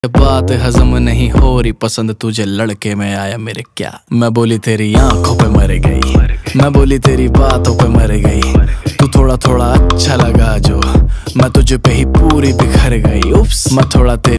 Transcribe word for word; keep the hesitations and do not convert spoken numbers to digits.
बात हजम नहीं हो रही, पसंद तुझे लड़के में आया मेरे क्या। मैं बोली तेरी आंखों पे मर गई, मैं बोली तेरी बातों पे मर गई। तू थोड़ा थोड़ा अच्छा लगा जो, मैं तुझे पे ही पूरी बिखर गई। उप्स, मैं थोड़ा तेरी